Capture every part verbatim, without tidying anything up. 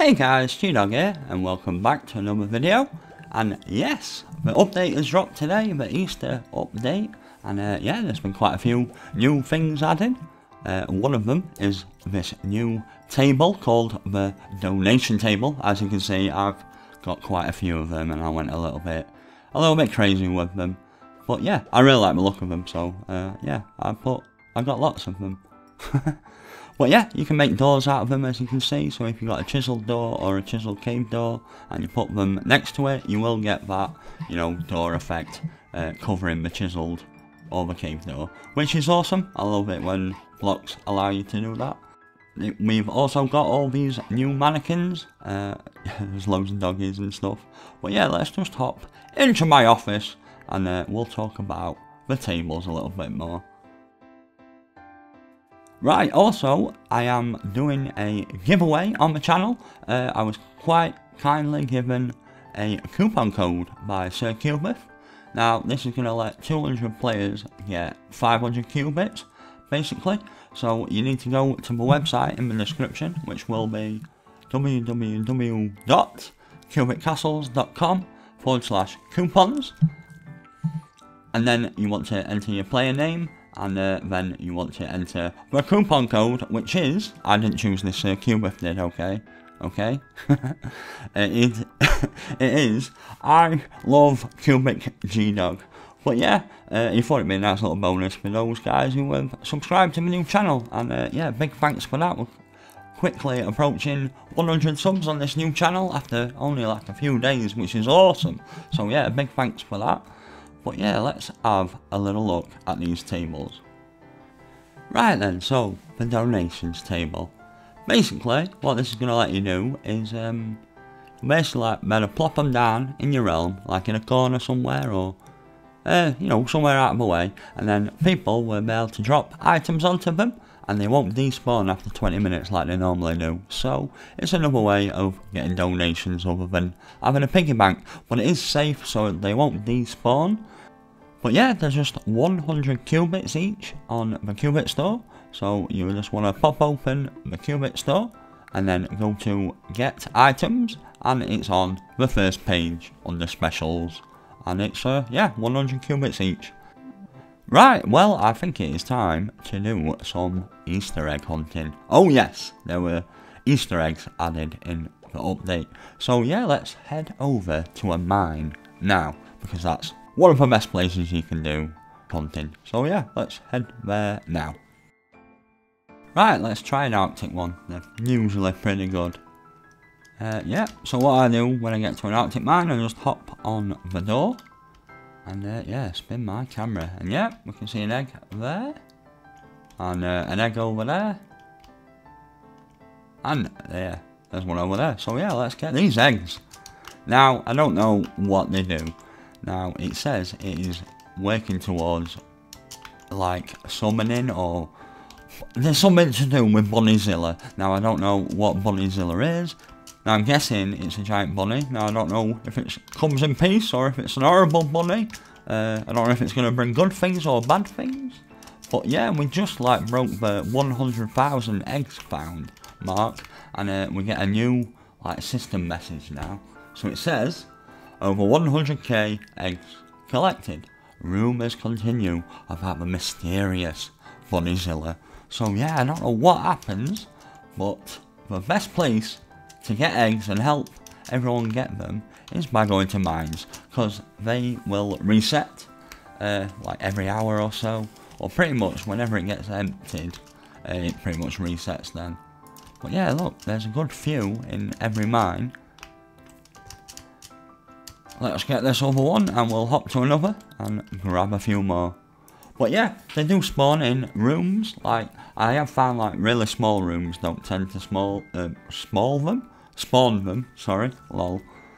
Hey guys, G-Dog here, and welcome back to another video. And yes, the update has dropped today, the Easter update, and uh, yeah, there's been quite a few new things added. Uh, one of them is this new table called the donation table. As you can see, I've got quite a few of them, and I went a little bit, a little bit crazy with them. But yeah, I really like the look of them, so uh, yeah, I put, I got lots of them. But yeah, you can make doors out of them, as you can see. So if you've got a chiseled door or a chiseled cave door and you put them next to it, you will get that, you know, door effect uh, covering the chiseled or the cave door, which is awesome. I love it when blocks allow you to do that. We've also got all these new mannequins. Uh, there's loads of doggies and stuff. But yeah, let's just hop into my office and uh, we'll talk about the tables a little bit more. Right, also, I am doing a giveaway on the channel. Uh, I was quite kindly given a coupon code by Sir Cubith. Now, this is going to let two hundred players get five hundred qubits, basically. So, you need to go to the website in the description, which will be www.cubitcastles.com forward slash coupons. And then you want to enter your player name. And uh, then you want to enter the coupon code, which is, I didn't choose this, Sir Cubith did, okay? Okay? it, is, it is, I love Cubic G-Dog. But yeah, uh, he thought it'd be a nice little bonus for those guys who have subscribed to my new channel. And uh, yeah, big thanks for that. We're quickly approaching one hundred subs on this new channel after only like a few days, which is awesome. So yeah, big thanks for that. But yeah, let's have a little look at these tables. Right then, so the donations table. Basically, what this is going to let you do is um, basically like better plop them down in your realm, like in a corner somewhere or uh, you know, somewhere out of the way, and then people will be able to drop items onto them and they won't despawn after twenty minutes like they normally do. So it's another way of getting donations other than having a piggy bank, but it is safe so they won't despawn. But yeah, there's just one hundred qubits each on the Qubit store, so you just want to pop open the Qubit store and then go to get items, and it's on the first page under specials, and it's uh, yeah, one hundred qubits each. Right, well, I think it is time to do some Easter egg hunting. Oh yes, there were Easter eggs added in the update. So yeah, let's head over to a mine now, because that's one of the best places you can do hunting. So yeah, let's head there now. Right, let's try an Arctic one. They're usually pretty good. Uh, yeah, so what I do when I get to an Arctic mine, I just hop on the door. And uh, yeah, spin my camera. And yeah, we can see an egg there. And uh, an egg over there. And there, there's one over there. So yeah, let's get these eggs. Now, I don't know what they do. Now, it says it is working towards, like, summoning, or there's something to do with Bunnyzilla. Now, I don't know what Bunnyzilla is. Now, I'm guessing it's a giant bunny. Now, I don't know if it comes in peace or if it's an horrible bunny. Uh, I don't know if it's going to bring good things or bad things. But yeah, we just, like, broke the one hundred thousand eggs found mark. And uh, we get a new, like, system message now. So it says, over one hundred K eggs collected. Rumours continue about the mysterious Bunnyzilla. So yeah, I don't know what happens, but the best place to get eggs and help everyone get them is by going to mines, because they will reset uh, like every hour or so, or pretty much whenever it gets emptied, uh, it pretty much resets then. But yeah, look, there's a good few in every mine. Let's get this other one and we'll hop to another and grab a few more. But yeah, they do spawn in rooms. Like, I have found like really small rooms don't tend to small, uh, small them? Spawn them, sorry, lol.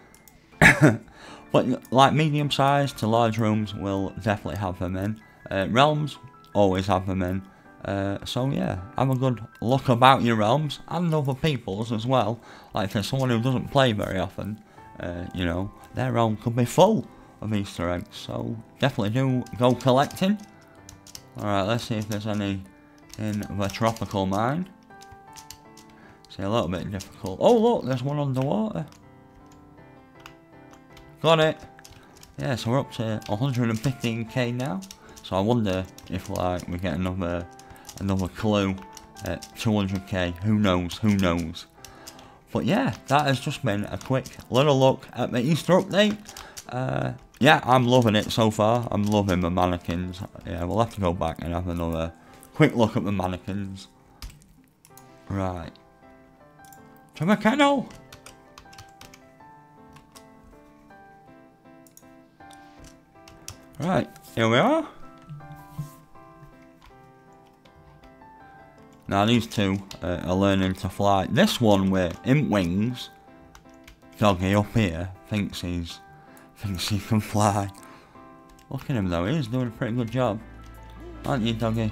But like medium sized to large rooms will definitely have them in. Uh, realms always have them in. Uh, so yeah, have a good look about your realms and other people's as well. Like if there's someone who doesn't play very often, uh, you know, their realm could be full of Easter eggs, so definitely do go collecting. Alright, let's see if there's any in the tropical mine. It's a little bit difficult. Oh look, there's one underwater. Got it. Yeah, so we're up to one hundred fifteen K now. So I wonder if like we get another another clue at two hundred K. Who knows? Who knows? But yeah, that has just been a quick little look at the Easter update. Uh, yeah, I'm loving it so far. I'm loving the mannequins. Yeah, we'll have to go back and have another quick look at the mannequins. Right. To the kennel! Right, here we are. Now these two uh, are learning to fly. This one with imp wings, Doggy up here, thinks he's thinks he can fly. Look at him though, he's doing a pretty good job. Aren't you, Doggy?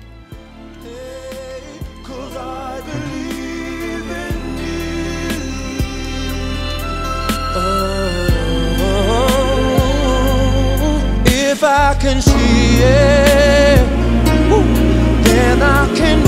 If I can see it, then I can